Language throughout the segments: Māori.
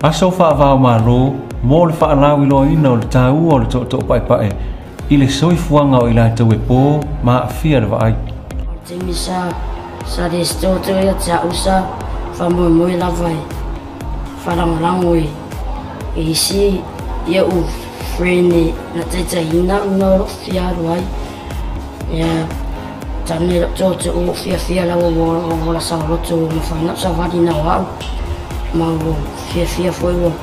Aso Faavaomalo, mo le faalagolaga o le taua o le Tootoo Paepae, i le soifuanga o ilatou e pō ma aafia le vaai. Timisa sa de stoto ya tsa usa fa mo la vai. Fa la isi ya u friend na tsa hina no fia vai. Ya tane toto o fia la o la sa roto no fa na sa vadi na wa. Ma fia foi o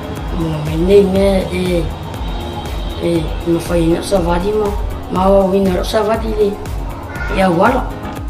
menene no fa ina sa vadi ma o ina sa vadi le ya wala.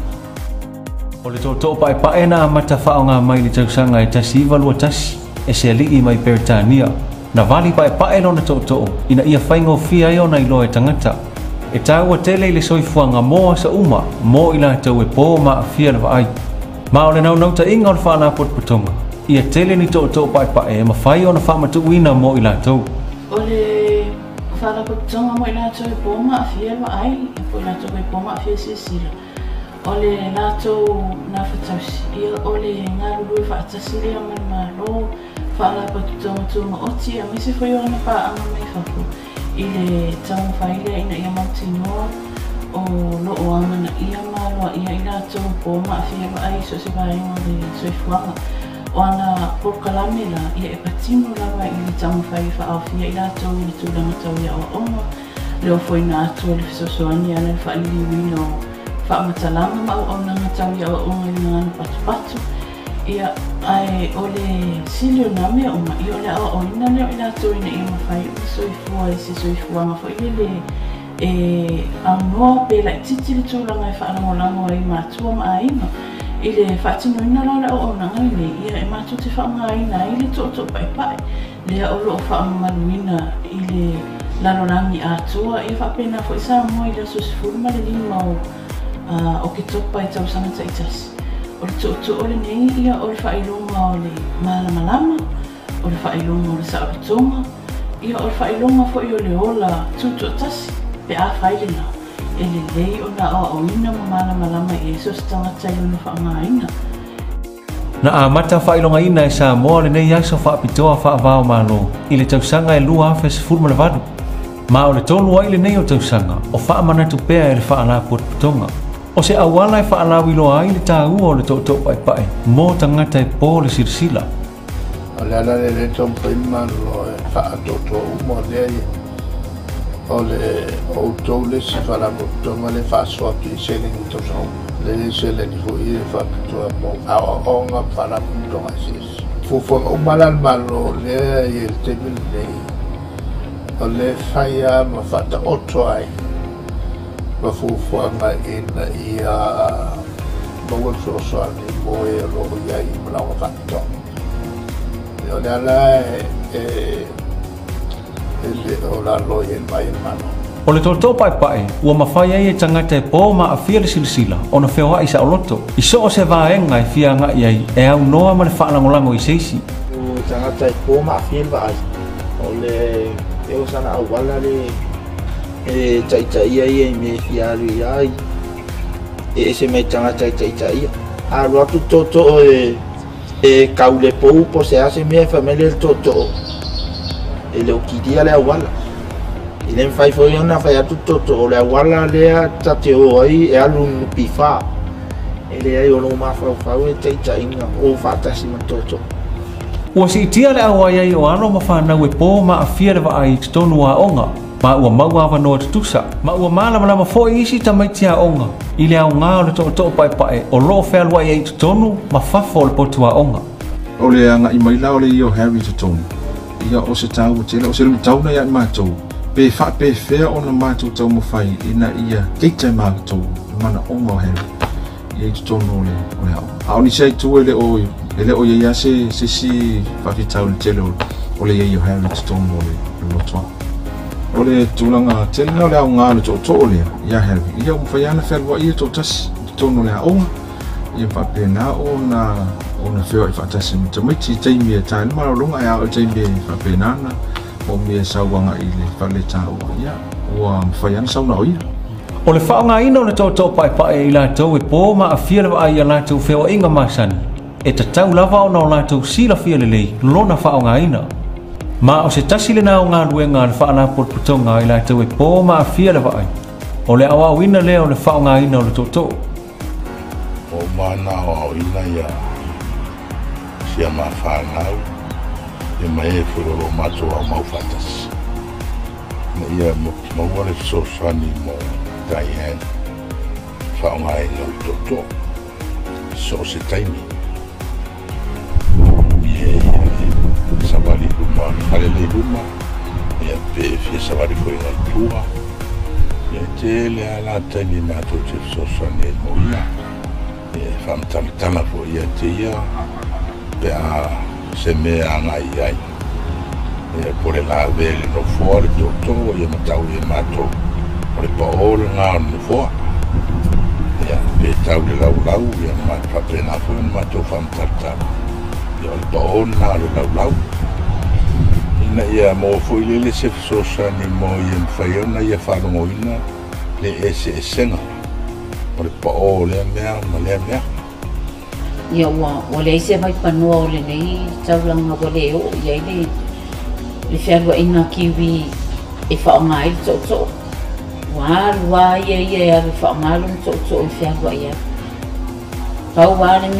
O le Tootoo Paepae na mata whaonga mai le tausanga e tasi valua tasi e se alii mai Peritania. Na vali Paepae no na Tootoo ina ia whaingo fia i ona ilo e tangata. E taua tele i le soifuanga moa sa uma mo ilatou e pō ma aafia le vaai. Ma o le naunauta inga o le whaana potpotonga. Ia tele ni Tootoo Paepae e mawhai o na faamanatuina mo ilatou. O le whaana potpotonga mo ilatou e pō ma aafia le vaai. E po ilatou e pō ma aafia sila. O le latou na whatausi, ia o le ngaruru e whaatasi lea mai malo, whaala patutonga tūma oti, a misi whai o na pāanga mai whaku. I le taunga whaile ina ia mautinoa, o loo anga na ia malo, ia i latou pō maafia vaai, so se vaenga le soifuanga. O ana Polokalme la, ia e patino lawa i le taunga whaile whaafia, i latou i le tūlanga tau ia o onga, leo foi na atua le fisosoani ala le whaili wino, faamanatuina ma o na tau ia o ngā patu ia ai o le silio na mea o mai o le o ina leo ina tau ina ia mawhai o soifua e se soifua ma fo ile le anoa pe la titi le tūlanga e faalangolango ai mātua ma aina i le whaatino ina lau le o na ngai le ia e mātua te whaanga aina i le Tootoo Paepae lea o loo faamamaluina i le lalolangi atua ia whaapena fo i Samoa i le sosifuru ma le lima o ke topa e tausanga ta itasi. O le Tootoo o lenei ia o le whailonga o le malamalama, o le whailonga o le saaratonga, ia o le whailonga fo i o le ola tutu tasi, pe a whailena. E lenei o na Aoao ina ma malamalama i e sos tangata i luna whaangaina. Na a mata whailonga ina e Samoa lenei aso whaapitoa Faavaomalo, i le tausanga e lua awhes fulmanavadu. Ma o le tolu ai lenei o tausanga, o faamanatu pea e le whaala potpotonga. O se awala e whaalawilo ai le taua o le Tootoo Paepae, mo tangata e pō le sirsila. O le ala le tompa imalo e whaatoto umo lea o le outou le si whaalapotonga le whaasoaki i sele ni tosau. Le sele ni hui e whaapitoa mo Aoao ngā whaalapotonga sis. Fufonga umala malo lea i el temil nei. O le whaia ma whata oto ai. Mafufuanga ina ia mawal sosoani mo e roho ia i malawa whakito. O le ala o la loe e mai mano. O le Tootoo Paepae, ua mawhai ai e tangata e pō ma aafia le silisila o na feoaiga sa oloto. I so o se vaenga e fianga i ai e au noa ma le whaalangolango i seisi. O tangata e pō ma aafia le vaai. O le eo sana awala le e taitai ai e me fiaru ai e se me tanga taitai a rotu Tootoo e kaule pou po se ase me família Tootoo e le okidia le awala i le fai foi ona fai atu Tootoo le awala le tateo ai e alu pifa e le ai o no mafau e taitai o fatasi ma Tootoo. Ua si itia le au ai o ano ma whanau e pō ma aafia le vaai te tonu a onga. Ma ua maua awanoa tutusa, ma ua malamalama fo isi tamaitia onga. I le au ngā o le Tootoo Paepae o loo whealua i ei tutonu ma whafo o le potua onga. O le anga i maila o le i o Harry tutonu. Ia o se tau o tele, o se lumi tauna ia i mātou. Pe wha pe whea o na mātou tau mawhai ina ia keitai mātou mana onga o Harry. I ei tutonu o le au. A oni sei tu ele o ia se si whawhitau le tele o le i o Harry tutonu o le lotoa. O le tūlanga tele na o le au ngā le Tootoo lea, ia Harry. Ia o mwhaiana whelua ia tō tasi, tōno lea onga. Ia whapena o na wheo i whaatasi me tamaiti teimi e tae numara runga e au teimi e whapenana o mea sauanga i le whale tāua. Ia, ua mwhaiana sauna o ia. O le whaonga ina o le Tootoo Paepae i latou e pō ma aafia le vaai a latou feoaiga masani. e tatau lava ona o latou silafia lelei lona faaogaina. Ma o se tasi lena o ngā luenga le faalapotoga i latou e pō maafia le vaai. O le Aoaoina lea o le faaogaina o le to'oto'o. O mana Aoaoina ia sia mawhanau e mai e whiroro matou au mau whatasi. Na ia maua le sosani mo Diane whaongaina o to'oto'o. So se taimi. Savali rumah, ada di rumah, ya pe savali foi na tua, ya tele ala tani na tu te sosane moia, ya fam tala foi ya tia, pe a se me angai ai, ya por la vele no fora to ya matau ya mato, por paol na no fora, ya pe tau le lau ya mat pa pena foi mato fam tala. Ya paon na le lau. Ina ia mo foi le se sosa ni mo ia faiona ia faaogaina le ese senga. O le pao le mea ma le mea. Ia o le ese vai panua o le nei taulanga o le o ia le fealuaina kiwi e faaoga ai le to'oto'o. Ua lua ia le faaomalo le to'oto'o e fealua ia. Pau ale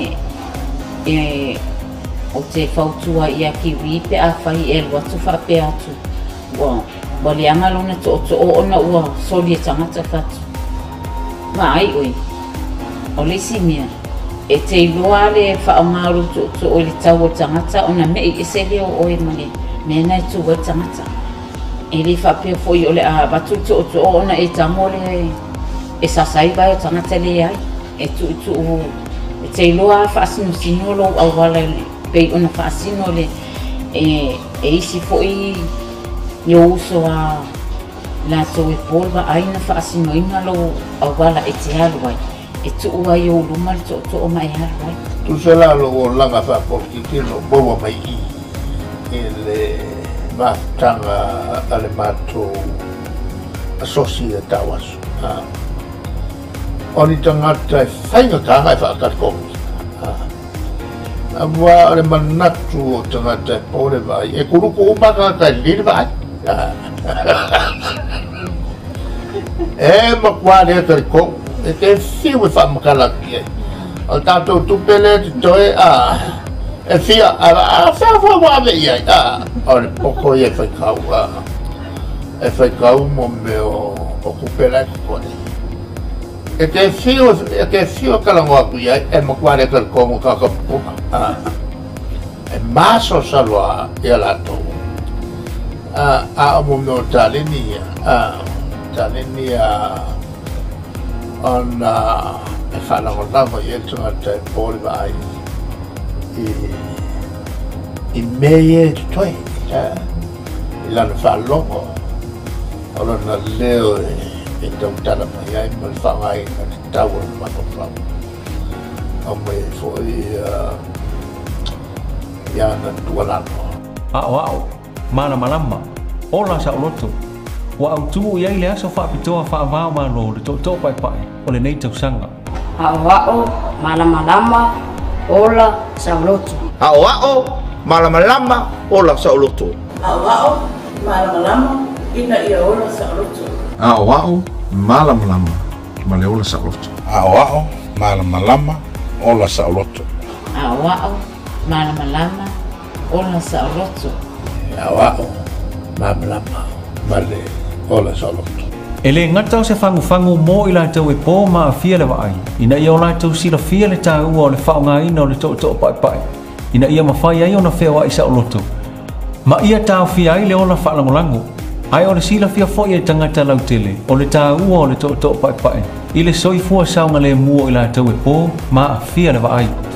me o te whautua ia kiwi pe a whai e lua tu whapea atu. Wa le anga lona to'oto'o ona ua soli e tangata whatu. Mai oi, o le simia, e te iloa le whaamaro to'oto'o le tau o tangata ona mei e se leo oe mane mena e tu o tangata. E le whapea foi o le a batu to'oto'o ona e tamo le e sasai vai o tangata le ai. E te iloa whaasino sinolo au wala pei ona whaasino le e isi foi i o uso a la tau e polva aina whaasino ina lo au wala e te halu ai e tuu ai o luma le to'oto'o mai halu ai. Tu se lalo o langa whapokikino boa mai i le matanga ale matou asosia tawasu. Oni tangata e whainga kanga e whaakakongi. Awa le manatu o tangata e pore vai. E kuruku umaka kai liri vai. E makware e karikong. E te fiu e whamakalaki e. O tātou tupele te toe e fia a whaafia iai. O le poko i e whaikau. E whaikau mo me o kupela e kone. E te fio kalangoa ku iai e makware e karikong o kakapuma. E maso salwa i a latou. A mo me o talini on e faalagolaga i e tagata e pole vaai i mei e toe i lana faalogo o lana leo e tautala mai ai ma le faagaina le taua le matofau o mai foi ia na tualano Aoao, malamalama, ola sa oloto. Wa autu ia ile aso whaapitoa Faavaomalo le Tootoo Paepae o lenei tausaga. Aoao, malamalama, ola sa oloto. Aoao, malamalama, ola sa oloto. Aoao, malamalama, ina ia ola sa oloto. Aoao, malamalama, ma le ola sa oloto. Aoao, malamalama, ola sa oloto. Aoao, malamalama, ola sa oloto. Aoao, malamalama, male ola sa oloto. E le ngata o se fangu mo i latou e pō maafia le vaai. Ina ia o latou silafia le taua o le faaogaina o le Tootoo Paepae. Ina ia mawhai ai o na feoaiga sa oloto. Ma ia taofia ai le ola faalagolago. Ai o le silafia fo'i e tangata lautele o le taua o le Tootoo Paepae. I le soifua saunga le mua i latou e pō maafia le vaai.